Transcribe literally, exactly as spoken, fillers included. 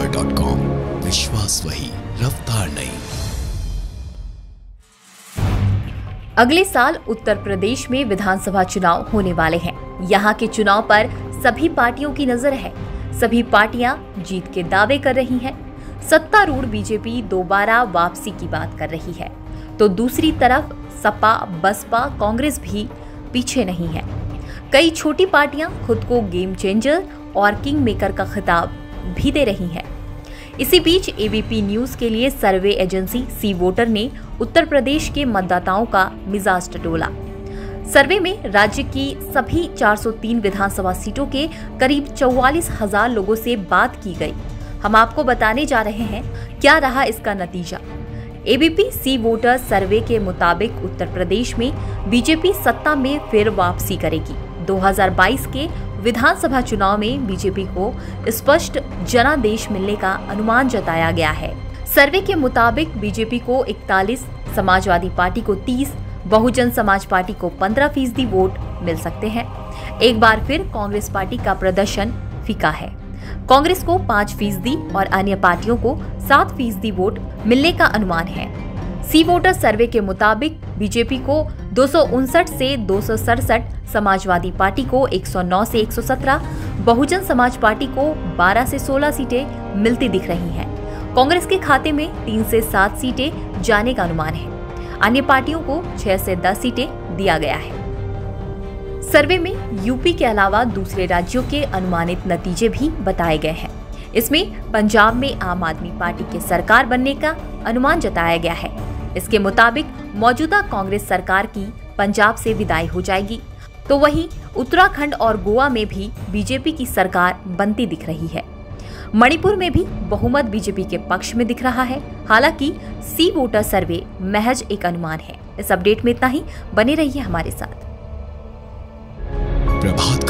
Dot com, विश्वास वही, रफ्तार नहीं। अगले साल उत्तर प्रदेश में विधानसभा चुनाव होने वाले हैं। यहाँ के चुनाव पर सभी पार्टियों की नजर है। सभी पार्टियां जीत के दावे कर रही हैं। सत्तारूढ़ बीजेपी दोबारा वापसी की बात कर रही है, तो दूसरी तरफ सपा, बसपा, कांग्रेस भी पीछे नहीं है। कई छोटी पार्टियां खुद को गेम चेंजर और किंग मेकर का खिताब भी दे रही हैं। इसी बीच एबीपी न्यूज के लिए सर्वे एजेंसी सी वोटर ने उत्तर प्रदेश के मतदाताओं का मिजाज टटोला। सर्वे में राज्य की सभी चार सौ तीन विधानसभा सीटों के करीब चौवालीस हजार लोगों से बात की गई। हम आपको बताने जा रहे हैं क्या रहा इसका नतीजा। एबीपी सी वोटर सर्वे के मुताबिक उत्तर प्रदेश में बीजेपी सत्ता में फिर वापसी करेगी। दो हज़ार बाईस के विधानसभा चुनाव में बीजेपी को स्पष्ट जनादेश मिलने का अनुमान जताया गया है। सर्वे के मुताबिक बीजेपी को इकतालीस, समाजवादी पार्टी को तीस, बहुजन समाज पार्टी को पंद्रह फीसदी वोट मिल सकते हैं। एक बार फिर कांग्रेस पार्टी का प्रदर्शन फीका है। कांग्रेस को पाँच फीसदी और अन्य पार्टियों को सात फीसदी वोट मिलने का अनुमान है। सी वोटर सर्वे के मुताबिक बीजेपी को दो सौ उनसठ से दो सौ सड़सठ, समाजवादी पार्टी को एक सौ नौ से एक सौ सत्रह, बहुजन समाज पार्टी को बारह से सोलह सीटें मिलती दिख रही हैं। कांग्रेस के खाते में तीन से सात सीटें जाने का अनुमान है। अन्य पार्टियों को छह से दस सीटें दिया गया है। सर्वे में यूपी के अलावा दूसरे राज्यों के अनुमानित नतीजे भी बताए गए हैं। इसमें पंजाब में आम आदमी पार्टी के सरकार बनने का अनुमान जताया गया है। इसके मुताबिक मौजूदा कांग्रेस सरकार की पंजाब से विदाई हो जाएगी, तो वहीं उत्तराखंड और गोवा में भी बीजेपी की सरकार बनती दिख रही है। मणिपुर में भी बहुमत बीजेपी के पक्ष में दिख रहा है। हालांकि सी वोटर सर्वे महज एक अनुमान है। इस अपडेट में इतना ही। बने रहिए हमारे साथ। प्रभात